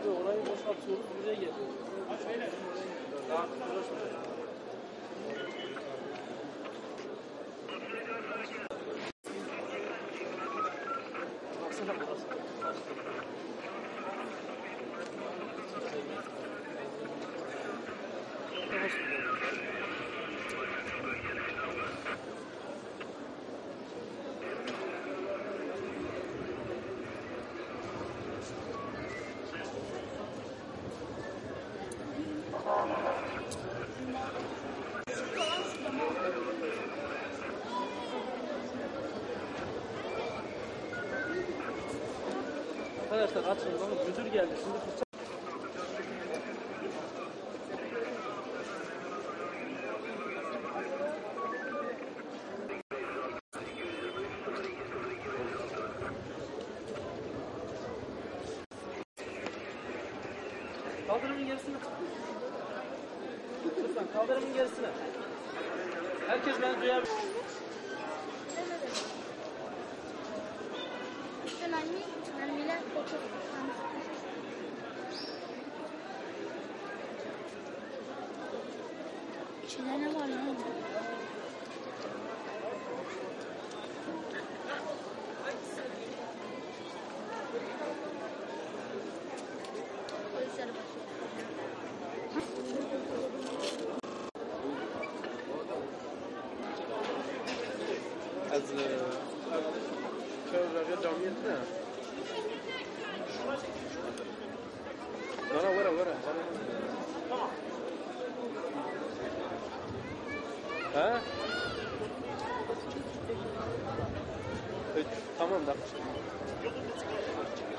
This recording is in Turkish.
orayı boşaltıyoruz, buraya geliyoruz. Daha uğraşmıyoruz. Baksana burası. Arkadaşlar açın lan, müdür geldi şimdi fırça. Kaldırımın gerisine çık. Lütfen kaldırımın gerisine. Herkes beni duyabilir. İçinde ne var lan? Polisler bakıyor. Az şöyle camiyetine. Vara. Tamam. Ha? Tamam da.